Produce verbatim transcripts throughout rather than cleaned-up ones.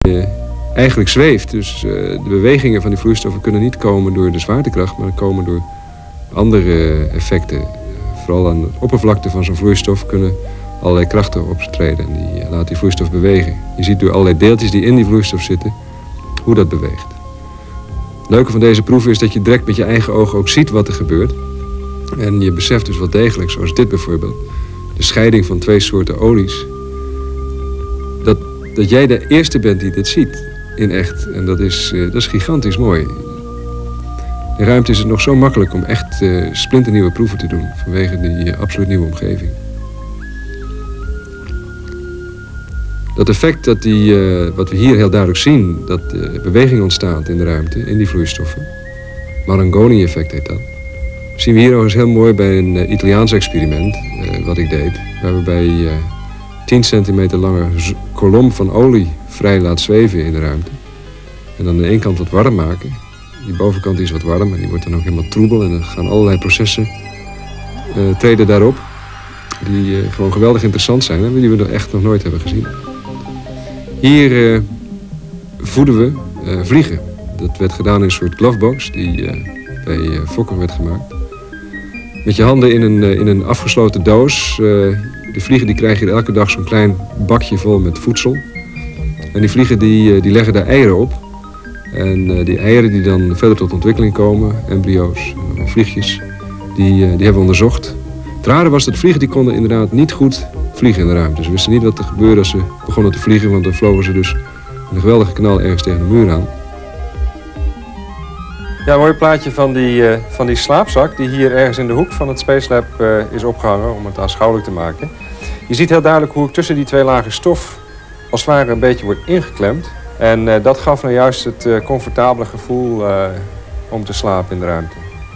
uh, eigenlijk zweeft. Dus uh, de bewegingen van die vloeistoffen kunnen niet komen door de zwaartekracht, maar komen door andere effecten. Vooral aan de oppervlakte van zo'n vloeistof kunnen allerlei krachten optreden en die uh, laten die vloeistof bewegen. Je ziet door allerlei deeltjes die in die vloeistof zitten hoe dat beweegt. Het leuke van deze proef is dat je direct met je eigen ogen ook ziet wat er gebeurt. En je beseft dus wel degelijk, zoals dit bijvoorbeeld, de scheiding van twee soorten olies. Dat, dat jij de eerste bent die dit ziet, in echt. En dat is, uh, dat is gigantisch mooi. In ruimte is het nog zo makkelijk om echt uh, splinternieuwe proeven te doen, vanwege die uh, absoluut nieuwe omgeving. Dat effect dat die, uh, wat we hier heel duidelijk zien, dat uh, beweging ontstaat in de ruimte, in die vloeistoffen. Marangoni-effect heet dat. Dat zien we hier ook eens heel mooi bij een uh, Italiaans experiment, uh, wat ik deed. Waar we bij uh, tien centimeter lange kolom van olie vrij laat zweven in de ruimte. En dan aan de ene kant wat warm maken. Die bovenkant is wat warm en die wordt dan ook helemaal troebel. En dan gaan allerlei processen uh, treden daarop. Die uh, gewoon geweldig interessant zijn en die we nog echt nog nooit hebben gezien. Hier uh, voeden we uh, vliegen. Dat werd gedaan in een soort glovebox die uh, bij uh, Fokker werd gemaakt. Met je handen in een, uh, in een afgesloten doos. Uh, de vliegen die krijgen hier elke dag zo'n klein bakje vol met voedsel. En die vliegen die, uh, die leggen daar eieren op. En uh, die eieren die dan verder tot ontwikkeling komen, embryo's, uh, vliegjes, die, uh, die hebben we onderzocht. Het rare was dat vliegen die konden inderdaad niet goed vliegen in de ruimte. Ze wisten niet wat er gebeurde als ze begonnen te vliegen, want dan vlogen ze dus met een geweldige knal ergens tegen de muur aan. Ja, een mooi plaatje van die, uh, van die slaapzak die hier ergens in de hoek van het Space Lab uh, is opgehangen om het aanschouwelijk te maken. Je ziet heel duidelijk hoe ik tussen die twee lagen stof als het ware een beetje wordt ingeklemd. En uh, dat gaf nou juist het uh, comfortabele gevoel uh, om te slapen in de ruimte.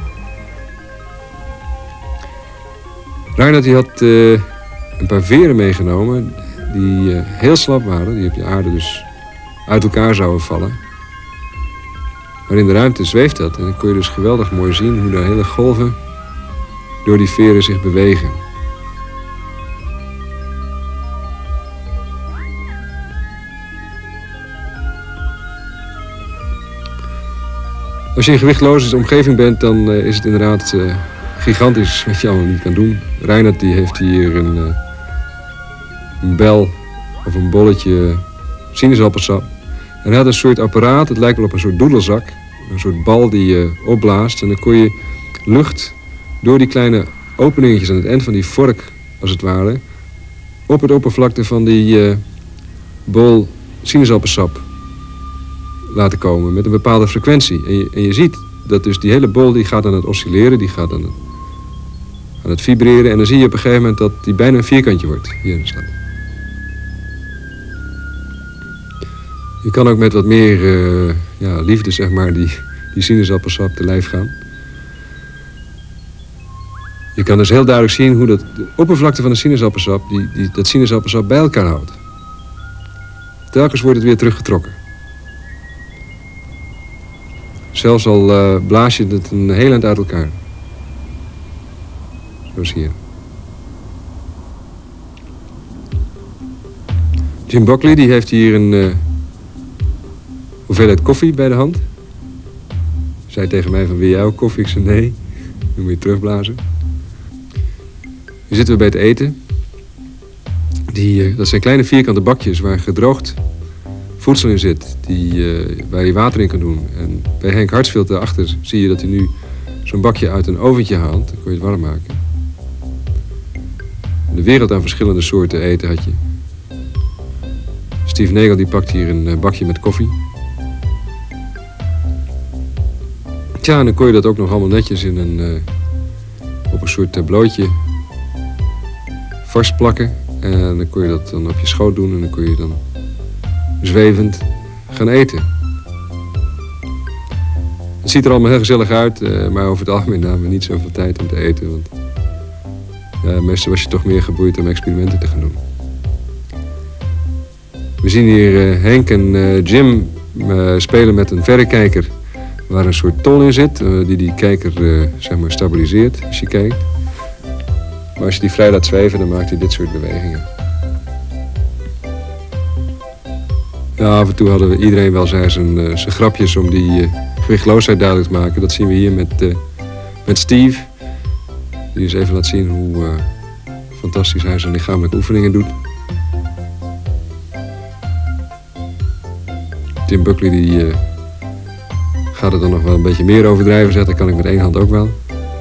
Reinhard die had uh, een paar veren meegenomen die uh, heel slap waren. Die op de aarde dus uit elkaar zouden vallen. Maar in de ruimte zweeft dat. En dan kon je dus geweldig mooi zien hoe de hele golven door die veren zich bewegen. Als je in gewichtloze omgeving bent, dan uh, is het inderdaad uh, gigantisch wat je allemaal niet kan doen. Reinhard die heeft hier een, uh, een bel of een bolletje sinaasappelsap. En hij had een soort apparaat, het lijkt wel op een soort doedelzak. Een soort bal die je opblaast. En dan kon je lucht door die kleine openingetjes aan het eind van die vork, als het ware, op het oppervlakte van die uh, bol sinaasappelsap laten komen met een bepaalde frequentie. En je, en je ziet dat dus die hele bol die gaat aan het oscilleren, die gaat aan het, aan het vibreren. En dan zie je op een gegeven moment dat die bijna een vierkantje wordt. Hier staat. Je kan ook met wat meer uh, ja, liefde, zeg maar, die, die sinaasappelsap te lijf gaan. Je kan dus heel duidelijk zien hoe dat, de oppervlakte van de sinaasappelsap, die, die, dat sinaasappelsap bij elkaar houdt. Telkens wordt het weer teruggetrokken. Zelfs al uh, blaas je het een heel eind uit elkaar. Zoals hier. Jim Buckley die heeft hier een uh, hoeveelheid koffie bij de hand. Zei tegen mij van, wil jij ook koffie? Ik zei nee. Dan moet je terugblazen. Hier zitten we bij het eten. Die, uh, dat zijn kleine vierkante bakjes waar gedroogd voedsel in zit, die, uh, waar je water in kan doen. En bij Henk Hartsfield daarachter zie je dat hij nu zo'n bakje uit een oventje haalt. Dan kon je het warm maken. De wereld aan verschillende soorten eten had je. Steve Nagel die pakt hier een bakje met koffie. Tja, en dan kon je dat ook nog allemaal netjes in een, uh, op een soort tableautje vastplakken. En dan kon je dat dan op je schoot doen en dan kon je dan zwevend gaan eten. Het ziet er allemaal heel gezellig uit, uh, maar over het algemeen namen we niet zoveel tijd om te eten. Want ja, meestal was je toch meer geboeid om experimenten te gaan doen. We zien hier uh, Henk en uh, Jim uh, spelen met een verrekijker waar een soort tol in zit, uh, die die kijker uh, zeg maar stabiliseert als je kijkt. Maar als je die vrij laat zweven, dan maakt hij dit soort bewegingen. Ja, af en toe hadden we iedereen wel zijn, zijn, uh, zijn grapjes om die uh, gewichtloosheid duidelijk te maken. Dat zien we hier met, uh, met Steve. Die eens even laat zien hoe uh, fantastisch hij zijn lichamelijke oefeningen doet. Tim Buckley die, uh, gaat er dan nog wel een beetje meer overdrijven, zegt. Dat kan ik met één hand ook wel.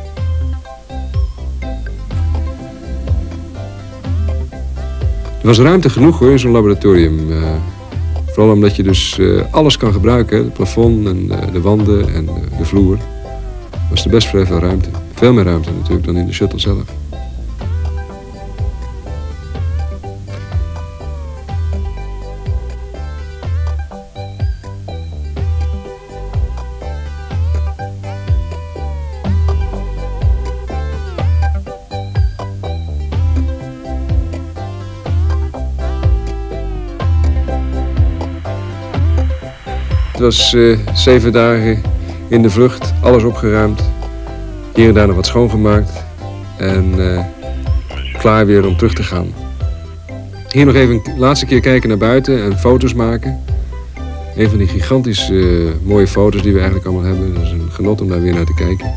Er was ruimte genoeg hoor in zo'n laboratorium. Uh, vooral omdat je dus uh, alles kan gebruiken. Het plafond en uh, de wanden en uh, de vloer. Was er best vrij veel ruimte. Veel meer ruimte natuurlijk dan in de shuttle zelf. Het was uh, zeven dagen in de vlucht, alles opgeruimd. Hier en daar nog wat schoongemaakt. En uh, klaar weer om terug te gaan. Hier nog even een laatste keer kijken naar buiten en foto's maken. Een van die gigantische uh, mooie foto's die we eigenlijk allemaal hebben. Dat is een genot om daar weer naar te kijken.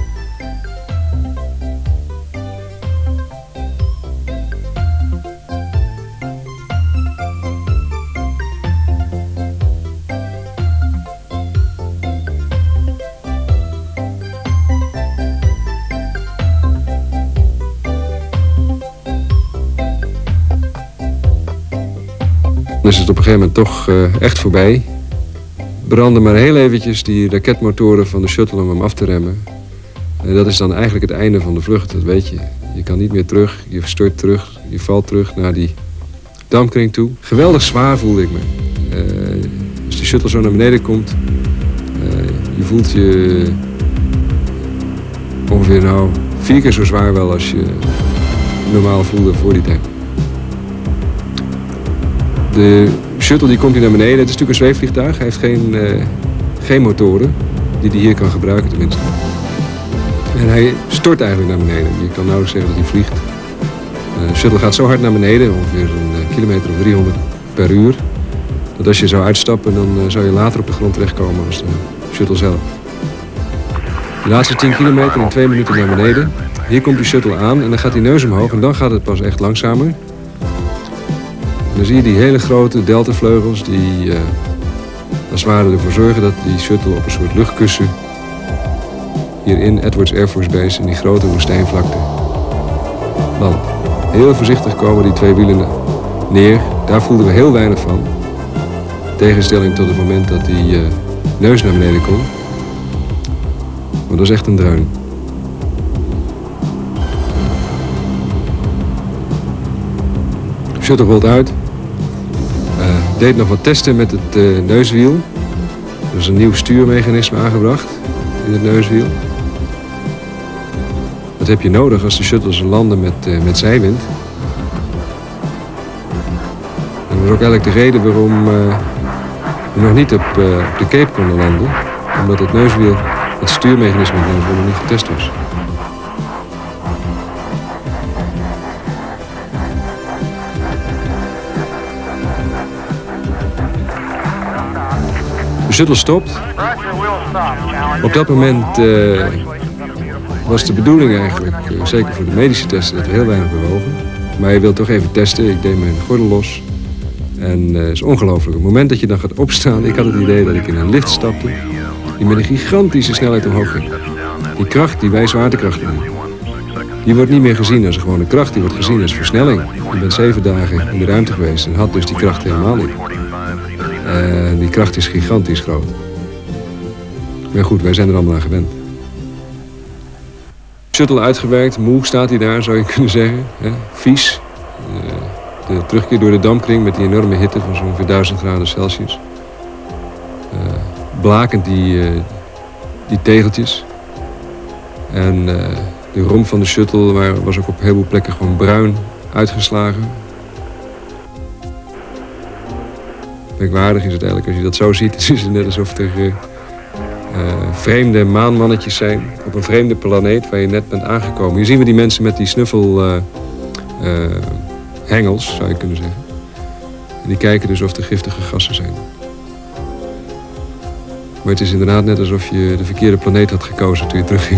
Dan is het op een gegeven moment toch uh, echt voorbij. Branden maar heel eventjes die raketmotoren van de shuttle om hem af te remmen. En dat is dan eigenlijk het einde van de vlucht, dat weet je. Je kan niet meer terug, je stort terug, je valt terug naar die dampkring toe. Geweldig zwaar voelde ik me. Uh, als die shuttle zo naar beneden komt, uh, je voelt je ongeveer nou vier keer zo zwaar wel als je normaal voelde voor die tijd. De shuttle die komt hier naar beneden. Het is natuurlijk een zweefvliegtuig. Hij heeft geen, uh, geen motoren die hij hier kan gebruiken tenminste. En hij stort eigenlijk naar beneden. Je kan nauwelijks zeggen dat hij vliegt. Uh, de shuttle gaat zo hard naar beneden, ongeveer een uh, kilometer of driehonderd per uur. Dat als je zou uitstappen, dan uh, zou je later op de grond terechtkomen als de shuttle zelf. De laatste tien kilometer in twee minuten naar beneden. Hier komt die shuttle aan en dan gaat die neus omhoog en dan gaat het pas echt langzamer. En dan zie je die hele grote deltavleugels die uh, als het ware ervoor zorgen dat die shuttle op een soort luchtkussen hier in Edwards Air Force Base in die grote woestijnvlakte landt. Heel voorzichtig komen die twee wielen neer. Daar voelden we heel weinig van. In tegenstelling tot het moment dat die uh, neus naar beneden komt. Maar dat is echt een dreun. De shuttle rolt uit. Uh, deed nog wat testen met het uh, neuswiel. Er is een nieuw stuurmechanisme aangebracht in het neuswiel. Dat heb je nodig als de shuttles landen met, uh, met zijwind. En dat is ook eigenlijk de reden waarom uh, we nog niet op, uh, op de Cape konden landen. Omdat het neuswiel, het stuurmechanisme in het neuswiel nog niet getest was. De shuttle stopt. Op dat moment uh, was de bedoeling eigenlijk, uh, zeker voor de medische testen, dat we heel weinig bewogen. Maar je wilt toch even testen. Ik deed mijn gordel los. En uh, het is ongelooflijk. Op het moment dat je dan gaat opstaan, ik had het idee dat ik in een lift stapte die met een gigantische snelheid omhoog ging. Die kracht, die wij zwaartekracht hebben, die wordt niet meer gezien als een gewone kracht, die wordt gezien als versnelling. Je bent zeven dagen in de ruimte geweest en had dus die kracht helemaal niet. Uh, die kracht is gigantisch groot. Maar goed, wij zijn er allemaal aan gewend. Shuttle uitgewerkt, moe staat hij daar, zou je kunnen zeggen. Hè? Vies. Uh, de terugkeer door de dampkring met die enorme hitte van zo'n ongeveer duizend graden Celsius. Uh, blakend die, uh, die tegeltjes. En uh, de romp van de shuttle waar, was ook op een heleboel plekken gewoon bruin uitgeslagen. Merkwaardig is het eigenlijk als je dat zo ziet. Het is net alsof er uh, uh, vreemde maanmannetjes zijn op een vreemde planeet waar je net bent aangekomen. Hier zien we die mensen met die snuffelhengels, uh, uh, zou je kunnen zeggen. En die kijken dus of er giftige gassen zijn. Maar het is inderdaad net alsof je de verkeerde planeet had gekozen toen je terugging.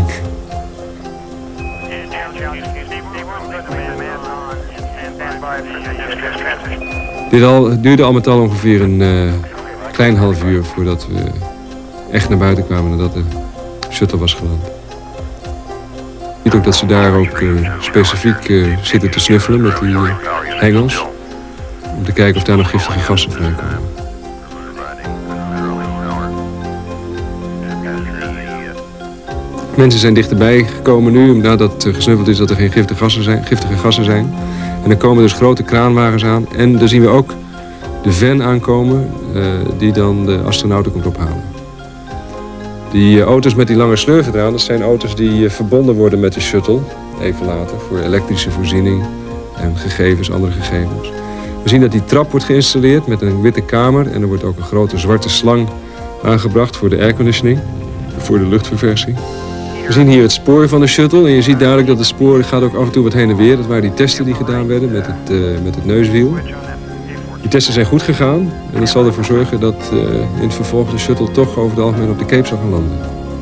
Dit al, het duurde al met al ongeveer een uh, klein half uur voordat we echt naar buiten kwamen nadat de shuttle was geland. Je ziet ook dat ze daar ook uh, specifiek uh, zitten te snuffelen met die uh, hengels. Om te kijken of daar nog giftige gassen vrijkomen. Mensen zijn dichterbij gekomen nu, nadat uh, gesnuffeld is dat er geen giftige gassen zijn. Giftige gassen zijn. En er komen dus grote kraanwagens aan. En daar zien we ook de van aankomen uh, die dan de astronauten komt ophalen. Die uh, auto's met die lange slurven eraan, dat zijn auto's die uh, verbonden worden met de shuttle. Even later, voor elektrische voorziening en gegevens, andere gegevens. We zien dat die trap wordt geïnstalleerd met een witte kamer. En er wordt ook een grote zwarte slang aangebracht voor de airconditioning. Voor de luchtverversing. We zien hier het spoor van de shuttle en je ziet duidelijk dat het spoor gaat ook af en toe wat heen en weer. Dat waren die testen die gedaan werden met het, uh, met het neuswiel. Die testen zijn goed gegaan en dat zal ervoor zorgen dat uh, in het vervolg de shuttle toch over het algemeen op de Cape zal gaan landen.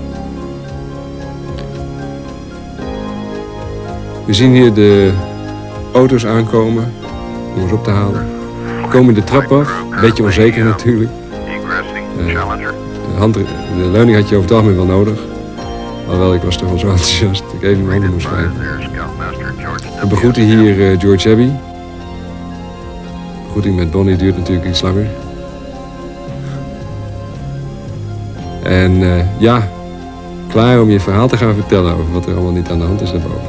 We zien hier de auto's aankomen om ons op te halen. We komen de trap af, een beetje onzeker natuurlijk. Uh, de, hand, de leuning had je over het algemeen wel nodig. Alhoewel, ik was toch wel zo enthousiast dat ik even in mijn handen moest wrijven. We begroeten hier uh, George Abbey. De begroeting met Bonnie duurt natuurlijk iets langer. En uh, ja, klaar om je verhaal te gaan vertellen over wat er allemaal niet aan de hand is daarboven.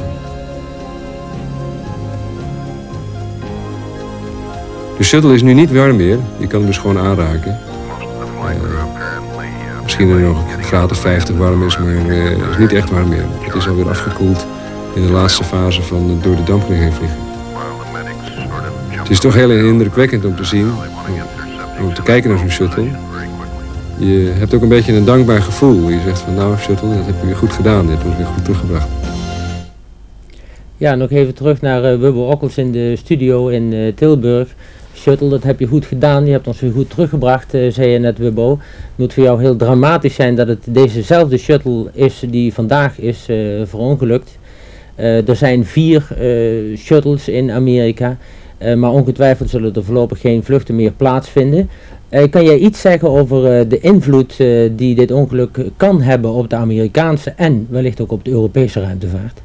De shuttle is nu niet warm meer, je kan hem dus gewoon aanraken. Uh, misschien er nog een graad of vijftig warm is, maar uh, het is niet echt warm meer. Het is alweer afgekoeld in de laatste fase van uh, door de dampkring heen vliegen. Het is toch heel indrukwekkend om te zien, om te kijken naar zo'n shuttle. Je hebt ook een beetje een dankbaar gevoel. Je zegt van nou shuttle, dat heb je weer goed gedaan, je hebt ons weer goed teruggebracht. Ja, nog even terug naar uh, Wubbo Ockels in de studio in uh, Tilburg. Shuttle, dat heb je goed gedaan, je hebt ons weer goed teruggebracht, uh, zei je net Wubbo. Het moet voor jou heel dramatisch zijn dat het dezezelfde shuttle is die vandaag is uh, verongelukt. Uh, er zijn vier uh, shuttles in Amerika, uh, maar ongetwijfeld zullen er voorlopig geen vluchten meer plaatsvinden. Uh, kan jij iets zeggen over uh, de invloed uh, die dit ongeluk kan hebben op de Amerikaanse en wellicht ook op de Europese ruimtevaart?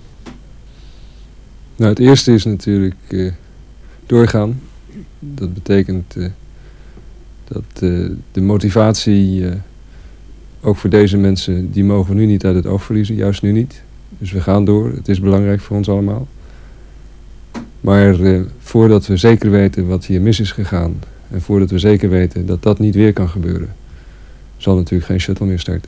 Nou, het eerste is natuurlijk uh, doorgaan. Dat betekent uh, dat uh, de motivatie, uh, ook voor deze mensen, die mogen we nu niet uit het oog verliezen, juist nu niet. Dus we gaan door, het is belangrijk voor ons allemaal. Maar uh, voordat we zeker weten wat hier mis is gegaan, en voordat we zeker weten dat dat niet weer kan gebeuren, zal natuurlijk geen shuttle meer starten.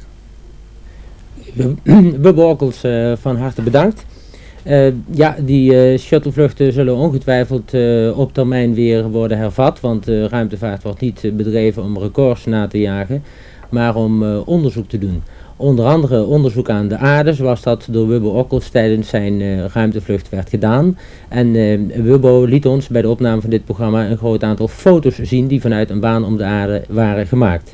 Wubbo Ockels, uh, van harte bedankt. Uh, ja, die uh, shuttlevluchten zullen ongetwijfeld uh, op termijn weer worden hervat, want de uh, ruimtevaart wordt niet uh, bedreven om records na te jagen, maar om uh, onderzoek te doen. Onder andere onderzoek aan de aarde, zoals dat door Wubbo Ockels tijdens zijn uh, ruimtevlucht werd gedaan. En uh, Wubbo liet ons bij de opname van dit programma een groot aantal foto's zien die vanuit een baan om de aarde waren gemaakt.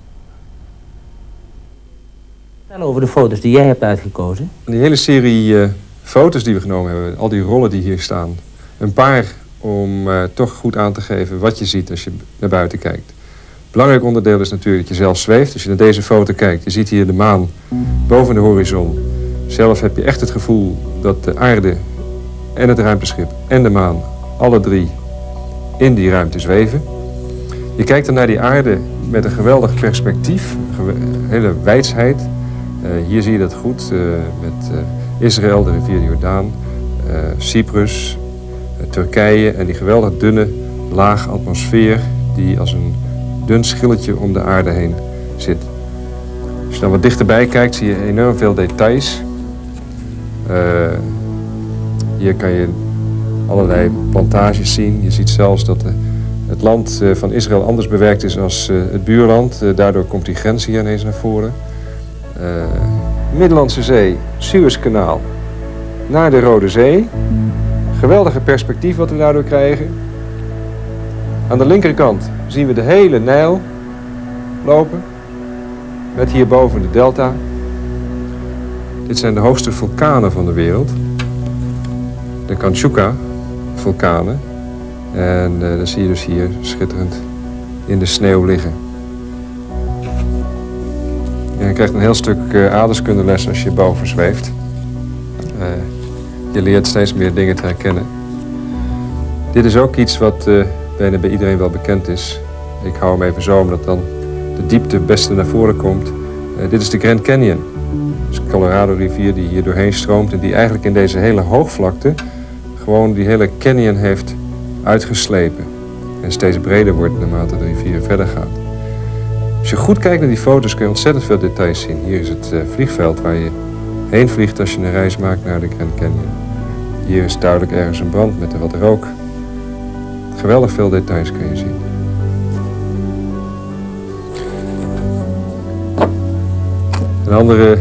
Vertel over de foto's die jij hebt uitgekozen. Die hele serie uh, foto's die we genomen hebben, al die rollen die hier staan. Een paar om uh, toch goed aan te geven wat je ziet als je naar buiten kijkt. Belangrijk onderdeel is natuurlijk dat je zelf zweeft. Als je naar deze foto kijkt, je ziet hier de maan boven de horizon. Zelf heb je echt het gevoel dat de aarde en het ruimteschip en de maan, alle drie, in die ruimte zweven. Je kijkt dan naar die aarde met een geweldig perspectief, een hele wijsheid. Uh, hier zie je dat goed uh, met uh, Israël, de rivier de Jordaan, uh, Cyprus, uh, Turkije en die geweldig dunne, lage atmosfeer die als een dun schilletje om de aarde heen zit. Als je dan wat dichterbij kijkt, zie je enorm veel details. Uh, hier kan je allerlei plantages zien. Je ziet zelfs dat de, het land uh, van Israël anders bewerkt is als uh, het buurland. Uh, daardoor komt die grens hier ineens naar voren. Uh, Middellandse Zee, Suezkanaal, naar de Rode Zee. Geweldige perspectief wat we daardoor krijgen. Aan de linkerkant zien we de hele Nijl lopen, met hierboven de delta. Dit zijn de hoogste vulkanen van de wereld. De Kanchuka-vulkanen. En uh, dat zie je dus hier schitterend in de sneeuw liggen. En je krijgt een heel stuk uh, aardrijkskundeles als je boven zweeft. Uh, je leert steeds meer dingen te herkennen. Dit is ook iets wat uh, bijna bij iedereen wel bekend is. Ik hou hem even zo, omdat dan de diepte het beste naar voren komt. Uh, dit is de Grand Canyon. Dus de Colorado-rivier die hier doorheen stroomt en die eigenlijk in deze hele hoogvlakte gewoon die hele canyon heeft uitgeslepen. En steeds breder wordt naarmate de rivier verder gaat. Als je goed kijkt naar die foto's kun je ontzettend veel details zien. Hier is het uh, vliegveld waar je heen vliegt als je een reis maakt naar de Grand Canyon. Hier is duidelijk ergens een brand met wat rook. Geweldig veel details kun je zien. Een andere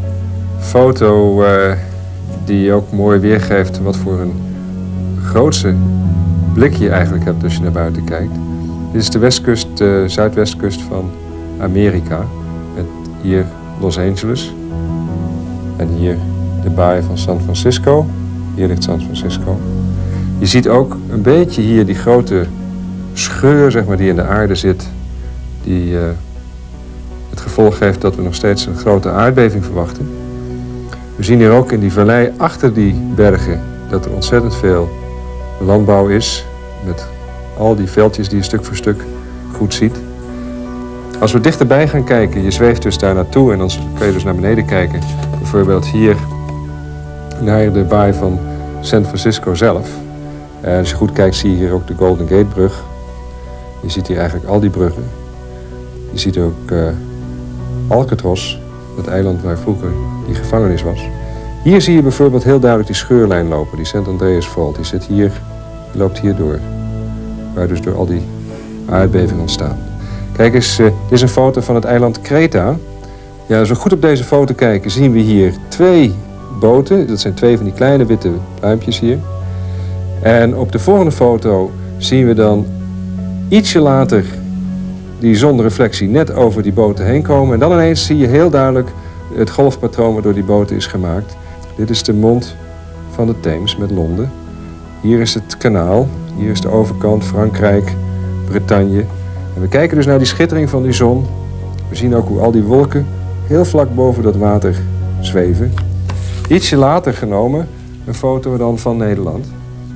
foto uh, die ook mooi weergeeft wat voor een grootse blik je eigenlijk hebt als je naar buiten kijkt. Dit is de westkust, uh, zuidwestkust van Amerika. Met hier Los Angeles. En hier de baai van San Francisco. Hier ligt San Francisco. Je ziet ook een beetje hier die grote scheur, zeg maar, die in de aarde zit. Die uh, het gevolg heeft dat we nog steeds een grote aardbeving verwachten. We zien hier ook in die vallei achter die bergen dat er ontzettend veel landbouw is. Met al die veldjes die je stuk voor stuk goed ziet. Als we dichterbij gaan kijken, je zweeft dus daar naartoe en dan kun je dus naar beneden kijken. Bijvoorbeeld hier naar de baai van San Francisco zelf. En als je goed kijkt zie je hier ook de Golden Gate brug. Je ziet hier eigenlijk al die bruggen. Je ziet ook uh, Alcatraz, dat eiland waar vroeger die gevangenis was. Hier zie je bijvoorbeeld heel duidelijk die scheurlijn lopen, die Saint Andreas Fault. Die zit hier, die loopt hier door. Waar dus door al die aardbevingen ontstaan. Kijk eens, uh, dit is een foto van het eiland Kreta. Ja, als we goed op deze foto kijken, zien we hier twee boten. Dat zijn twee van die kleine witte pluimpjes hier. En op de volgende foto zien we dan ietsje later die zonreflectie net over die boten heen komen. En dan ineens zie je heel duidelijk het golfpatroon waardoor die boten is gemaakt. Dit is de mond van de Theems met Londen. Hier is het kanaal. Hier is de overkant, Frankrijk, Bretagne. En we kijken dus naar die schittering van die zon. We zien ook hoe al die wolken heel vlak boven dat water zweven. Ietsje later genomen een foto dan van Nederland.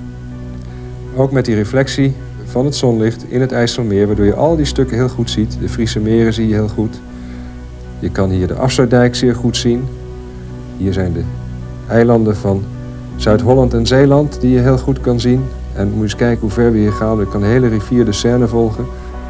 Ook met die reflectie van het zonlicht in het IJsselmeer, waardoor je al die stukken heel goed ziet. De Friese meren zie je heel goed. Je kan hier de Afsluitdijk zeer goed zien. Hier zijn de eilanden van Zuid-Holland en Zeeland die je heel goed kan zien. En moet je eens kijken hoe ver we hier gaan. Je kan de hele rivier de Seine volgen.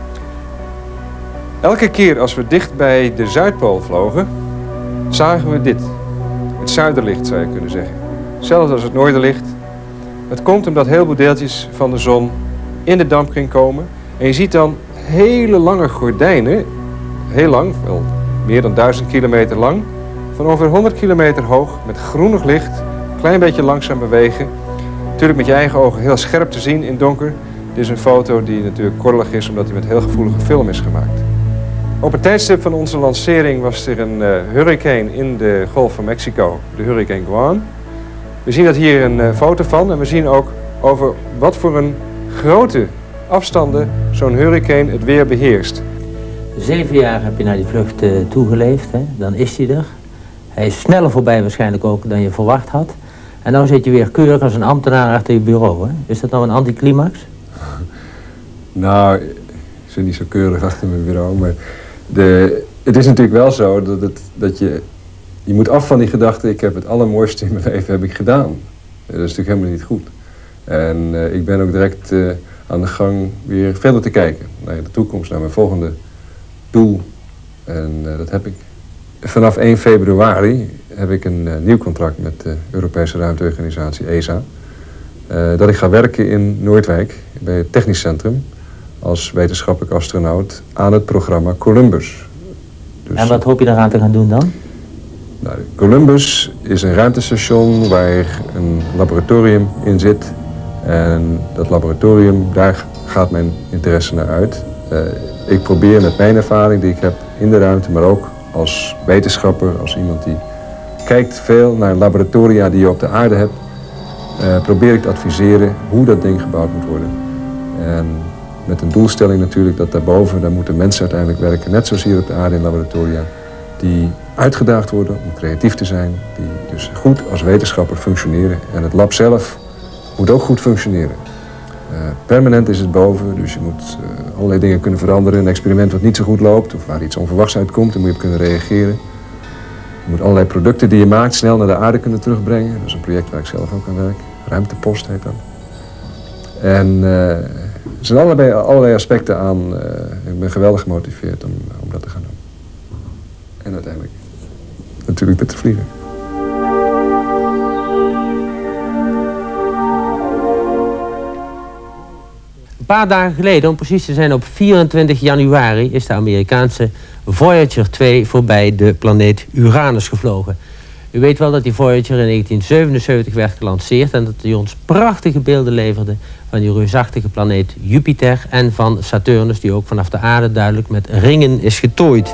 Elke keer als we dicht bij de Zuidpool vlogen, zagen we dit. Het zuiderlicht zou je kunnen zeggen. Zelfs als het noorderlicht. Het komt omdat heel veel deeltjes van de zon in de dampkring komen. En je ziet dan hele lange gordijnen, heel lang, wel meer dan duizend kilometer lang, van ongeveer honderd kilometer hoog, met groenig licht, een klein beetje langzaam bewegen. Natuurlijk met je eigen ogen heel scherp te zien in donker. Dit is een foto die natuurlijk korrelig is, omdat die met heel gevoelige film is gemaakt. Op het tijdstip van onze lancering was er een uh, hurricane in de Golf van Mexico, de hurricane Juan. We zien dat hier een uh, foto van en we zien ook over wat voor een grote afstanden zo'n hurricane het weer beheerst. Zeven jaar heb je naar die vlucht uh, toegeleefd, hè? Dan is hij er. Hij is sneller voorbij waarschijnlijk ook dan je verwacht had. En nu zit je weer keurig als een ambtenaar achter je bureau. Hè? Is dat nou een anticlimax? Nou, ik zit niet zo keurig achter mijn bureau, maar de, het is natuurlijk wel zo dat, het, dat je, je moet af van die gedachte, ik heb het allermooiste in mijn leven heb ik gedaan. Dat is natuurlijk helemaal niet goed. En uh, ik ben ook direct uh, aan de gang weer verder te kijken naar de toekomst, naar mijn volgende doel. En uh, dat heb ik. Vanaf één februari heb ik een uh, nieuw contract met de Europese Ruimteorganisatie E S A. Uh, dat ik ga werken in Noordwijk bij het Technisch Centrum als wetenschappelijk astronaut aan het programma Columbus. Dus, en wat hoop je daaraan te gaan doen dan? Nou, Columbus is een ruimtestation waar een laboratorium in zit. En dat laboratorium, daar gaat mijn interesse naar uit. Uh, ik probeer met mijn ervaring die ik heb in de ruimte, maar ook als wetenschapper, als iemand die kijkt veel naar laboratoria die je op de aarde hebt, uh, probeer ik te adviseren hoe dat ding gebouwd moet worden. En met een doelstelling natuurlijk dat daarboven, daar moeten mensen uiteindelijk werken, net zoals hier op de aarde in laboratoria, die uitgedaagd worden om creatief te zijn, die dus goed als wetenschapper functioneren. En het lab zelf moet ook goed functioneren. Uh, permanent is het boven, dus je moet uh, allerlei dingen kunnen veranderen. Een experiment wat niet zo goed loopt of waar iets onverwachts uitkomt, dan moet je op kunnen reageren. Je moet allerlei producten die je maakt snel naar de aarde kunnen terugbrengen. Dat is een project waar ik zelf ook aan werk. Ruimtepost heet dat. En uh, er zijn allerlei, allerlei aspecten aan. Uh, ik ben geweldig gemotiveerd om, om dat te gaan doen. En uiteindelijk natuurlijk met te vliegen. Een paar dagen geleden, om precies te zijn op vierentwintig januari, is de Amerikaanse Voyager twee voorbij de planeet Uranus gevlogen. U weet wel dat die Voyager in negentien zevenenzeventig werd gelanceerd en dat die ons prachtige beelden leverde van die reusachtige planeet Jupiter en van Saturnus, die ook vanaf de aarde duidelijk met ringen is getooid.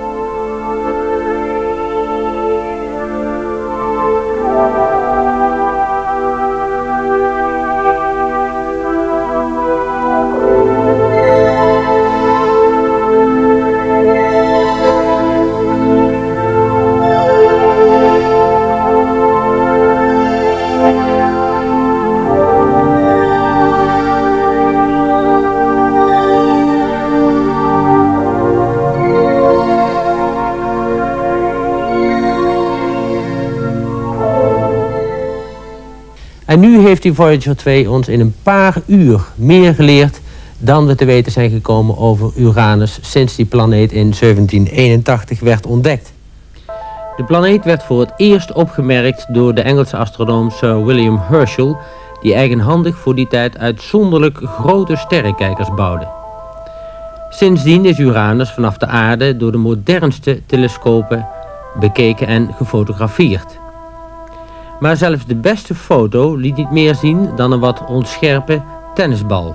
En nu heeft die Voyager twee ons in een paar uur meer geleerd dan we te weten zijn gekomen over Uranus sinds die planeet in zeventien eenentachtig werd ontdekt. De planeet werd voor het eerst opgemerkt door de Engelse astronoom Sir William Herschel, die eigenhandig voor die tijd uitzonderlijk grote sterrenkijkers bouwde. Sindsdien is Uranus vanaf de aarde door de modernste telescopen bekeken en gefotografeerd. Maar zelfs de beste foto liet niet meer zien dan een wat onscherpe tennisbal.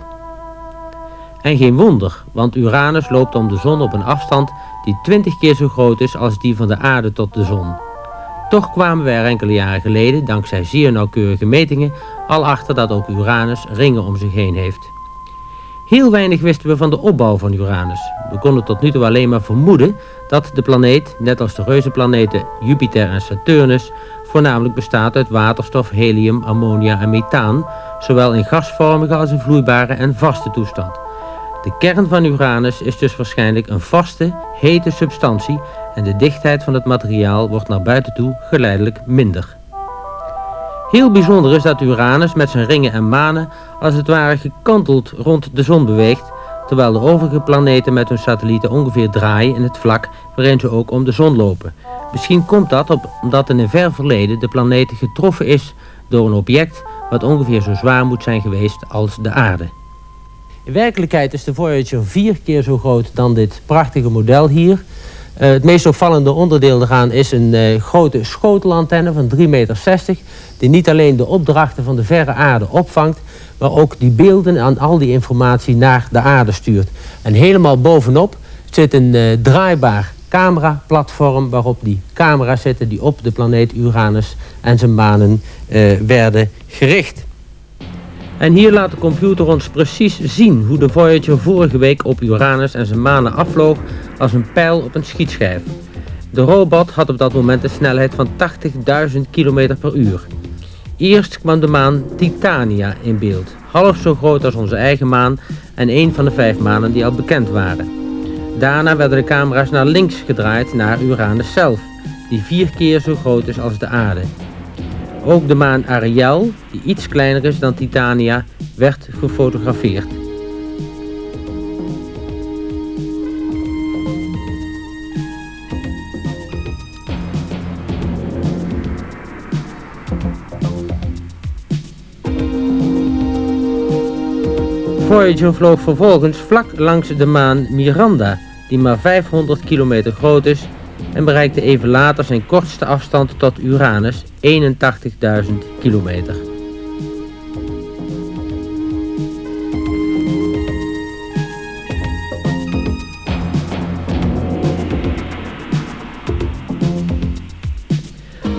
En geen wonder, want Uranus loopt om de zon op een afstand die twintig keer zo groot is als die van de aarde tot de zon. Toch kwamen we er enkele jaren geleden, dankzij zeer nauwkeurige metingen, al achter dat ook Uranus ringen om zich heen heeft. Heel weinig wisten we van de opbouw van Uranus. We konden tot nu toe alleen maar vermoeden dat de planeet, net als de reuzenplaneten Jupiter en Saturnus, voornamelijk bestaat uit waterstof, helium, ammonia en methaan, zowel in gasvormige als in vloeibare en vaste toestand. De kern van Uranus is dus waarschijnlijk een vaste, hete substantie en de dichtheid van het materiaal wordt naar buiten toe geleidelijk minder. Heel bijzonder is dat Uranus met zijn ringen en manen als het ware gekanteld rond de zon beweegt, terwijl de overige planeten met hun satellieten ongeveer draaien in het vlak waarin ze ook om de zon lopen. Misschien komt dat op, omdat in een ver verleden de planeet getroffen is door een object wat ongeveer zo zwaar moet zijn geweest als de aarde. In werkelijkheid is de Voyager vier keer zo groot dan dit prachtige model hier. Uh, het meest opvallende onderdeel daaraan is een uh, grote schotelantenne van drie meter zestig... die niet alleen de opdrachten van de verre aarde opvangt, maar ook die beelden en al die informatie naar de aarde stuurt. En helemaal bovenop zit een uh, draaibaar cameraplatform waarop die camera's zitten die op de planeet Uranus en zijn manen uh, werden gericht. En hier laat de computer ons precies zien hoe de Voyager vorige week op Uranus en zijn manen afvloog als een pijl op een schietschijf. De robot had op dat moment een snelheid van tachtigduizend kilometer per uur. Eerst kwam de maan Titania in beeld, half zo groot als onze eigen maan en een van de vijf manen die al bekend waren. Daarna werden de camera's naar links gedraaid naar Uranus zelf, die vier keer zo groot is als de aarde. Ook de maan Ariel, die iets kleiner is dan Titania, werd gefotografeerd. Voyager vloog vervolgens vlak langs de maan Miranda, die maar vijfhonderd kilometer groot is, en bereikte even later zijn kortste afstand tot Uranus, eenentachtigduizend kilometer.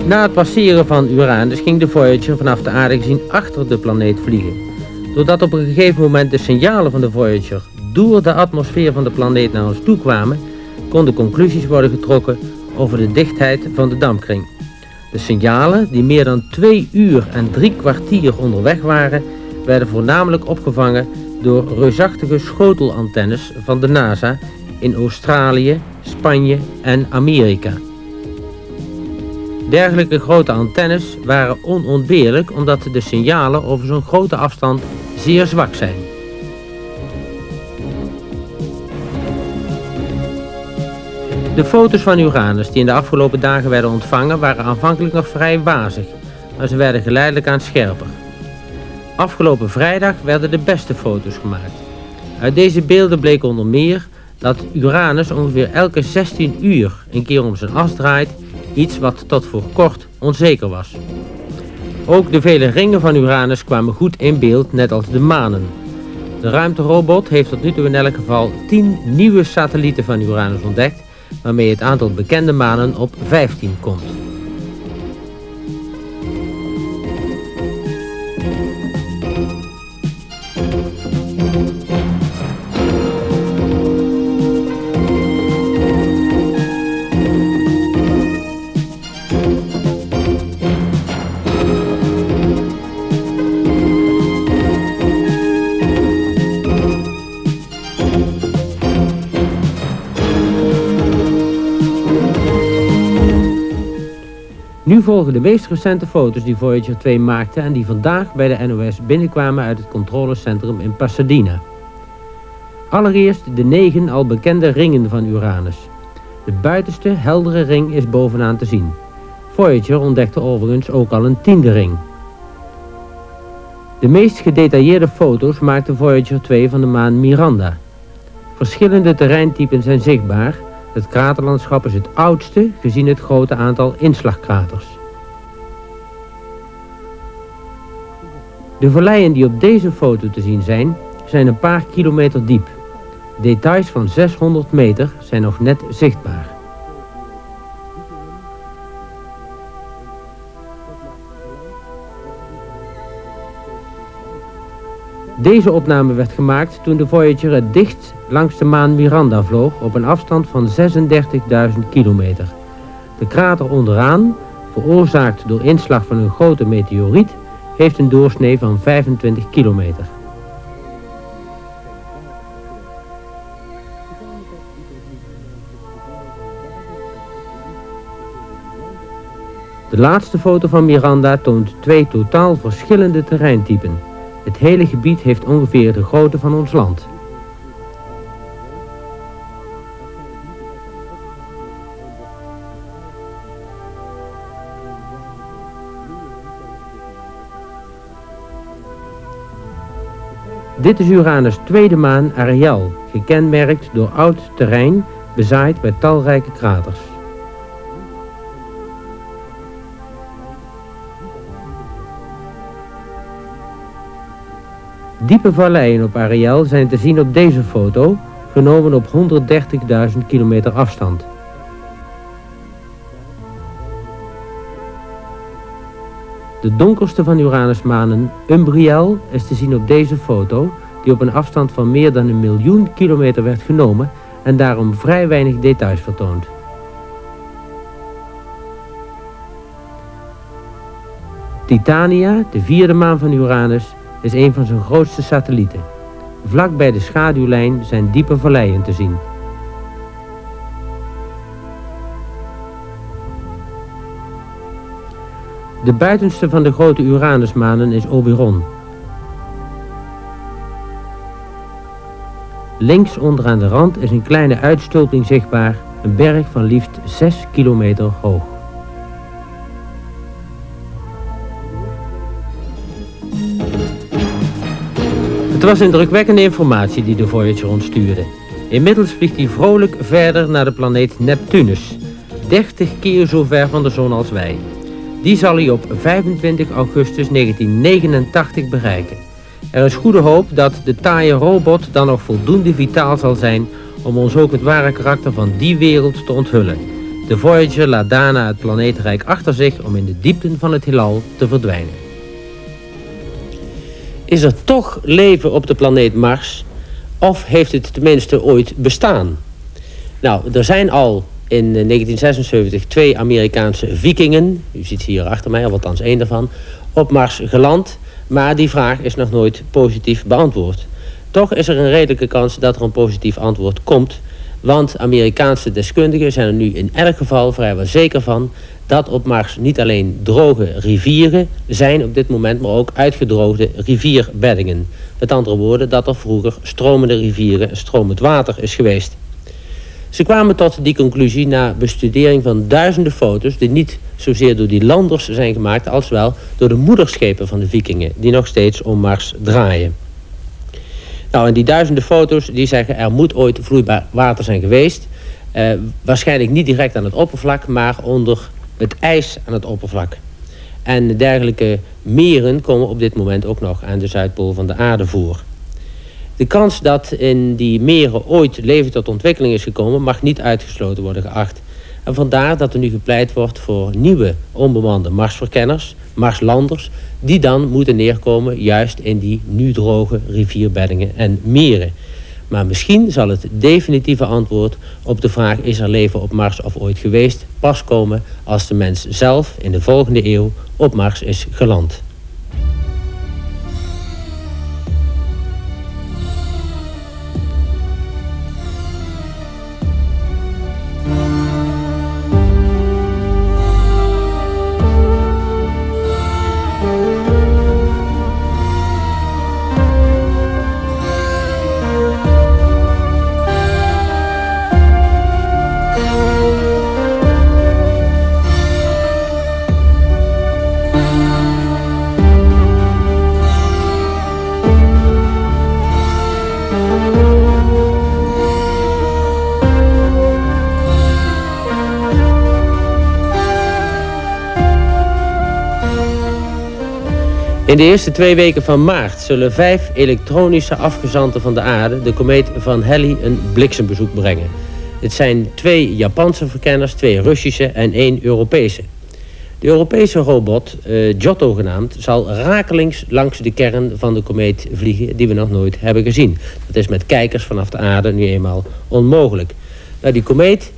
Na het passeren van Uranus ging de Voyager vanaf de aarde gezien achter de planeet vliegen. Doordat op een gegeven moment de signalen van de Voyager door de atmosfeer van de planeet naar ons toe kwamen, konden conclusies worden getrokken over de dichtheid van de dampkring. De signalen, die meer dan twee uur en drie kwartier onderweg waren, werden voornamelijk opgevangen door reusachtige schotelantennes van de NASA in Australië, Spanje en Amerika. Dergelijke grote antennes waren onontbeerlijk omdat de signalen over zo'n grote afstand zeer zwak zijn. De foto's van Uranus die in de afgelopen dagen werden ontvangen waren aanvankelijk nog vrij wazig, maar ze werden geleidelijk aan scherper. Afgelopen vrijdag werden de beste foto's gemaakt. Uit deze beelden bleek onder meer dat Uranus ongeveer elke zestien uur een keer om zijn as draait, iets wat tot voor kort onzeker was. Ook de vele ringen van Uranus kwamen goed in beeld, net als de manen. De ruimterobot heeft tot nu toe in elk geval tien nieuwe satellieten van Uranus ontdekt, waarmee het aantal bekende manen op vijftien komt. Nu volgen de meest recente foto's die Voyager twee maakte en die vandaag bij de N O S binnenkwamen uit het controlecentrum in Pasadena. Allereerst de negen al bekende ringen van Uranus. De buitenste, heldere ring is bovenaan te zien. Voyager ontdekte overigens ook al een tiende ring. De meest gedetailleerde foto's maakte Voyager twee van de maan Miranda. Verschillende terreintypen zijn zichtbaar. Het kraterlandschap is het oudste, gezien het grote aantal inslagkraters. De valleien die op deze foto te zien zijn, zijn een paar kilometer diep. Details van zeshonderd meter zijn nog net zichtbaar. Deze opname werd gemaakt toen de Voyager het dichtst langs de maan Miranda vloog op een afstand van zesendertigduizend kilometer. De krater onderaan, veroorzaakt door inslag van een grote meteoriet, heeft een doorsnee van vijfentwintig kilometer. De laatste foto van Miranda toont twee totaal verschillende terreintypen. Het hele gebied heeft ongeveer de grootte van ons land. Dit is Uranus' tweede maan Ariel, gekenmerkt door oud terrein, bezaaid bij talrijke kraters. Diepe valleien op Ariel zijn te zien op deze foto, genomen op honderddertigduizend kilometer afstand. De donkerste van Uranus' manen, Umbriel, is te zien op deze foto, die op een afstand van meer dan een miljoen kilometer werd genomen en daarom vrij weinig details vertoont. Titania, de vierde maan van Uranus, is een van zijn grootste satellieten. Vlak bij de schaduwlijn zijn diepe valleien te zien. De buitenste van de grote Uranusmanen is Oberon. Links onderaan de rand is een kleine uitstulping zichtbaar, een berg van liefst zes kilometer hoog. Het was indrukwekkende informatie die de Voyager ons stuurde. Inmiddels vliegt hij vrolijk verder naar de planeet Neptunus, dertig keer zo ver van de zon als wij. Die zal hij op vijfentwintig augustus negentienhonderdnegenentachtig bereiken. Er is goede hoop dat de taaie robot dan nog voldoende vitaal zal zijn om ons ook het ware karakter van die wereld te onthullen. De Voyager laat daarna het planetenrijk achter zich om in de diepten van het heelal te verdwijnen. Is er toch leven op de planeet Mars? Of heeft het tenminste ooit bestaan? Nou, er zijn al in negentien zesenzeventig twee Amerikaanse vikingen, u ziet hier achter mij, of althans één daarvan, op Mars geland. Maar die vraag is nog nooit positief beantwoord. Toch is er een redelijke kans dat er een positief antwoord komt. Want Amerikaanse deskundigen zijn er nu in elk geval vrijwel zeker van dat op Mars niet alleen droge rivieren zijn op dit moment, maar ook uitgedroogde rivierbeddingen. Met andere woorden, dat er vroeger stromende rivieren en stromend water is geweest. Ze kwamen tot die conclusie na bestudering van duizenden foto's die niet zozeer door die landers zijn gemaakt als wel door de moederschepen van de vikingen die nog steeds om Mars draaien. Nou, en die duizenden foto's die zeggen er moet ooit vloeibaar water zijn geweest. Uh, waarschijnlijk niet direct aan het oppervlak, maar onder het ijs aan het oppervlak. En dergelijke meren komen op dit moment ook nog aan de Zuidpool van de aarde voor. De kans dat in die meren ooit leven tot ontwikkeling is gekomen mag niet uitgesloten worden geacht. En vandaar dat er nu gepleit wordt voor nieuwe onbemande Marsverkenners, Marslanders, die dan moeten neerkomen juist in die nu droge rivierbeddingen en meren. Maar misschien zal het definitieve antwoord op de vraag is er leven op Mars of ooit geweest pas komen als de mens zelf in de volgende eeuw op Mars is geland. In de eerste twee weken van maart zullen vijf elektronische afgezanten van de aarde de komeet van Halley een bliksembezoek brengen. Het zijn twee Japanse verkenners, twee Russische en één Europese. De Europese robot, uh, Giotto genaamd, zal rakelings langs de kern van de komeet vliegen die we nog nooit hebben gezien. Dat is met kijkers vanaf de aarde nu eenmaal onmogelijk. Nou, die komeet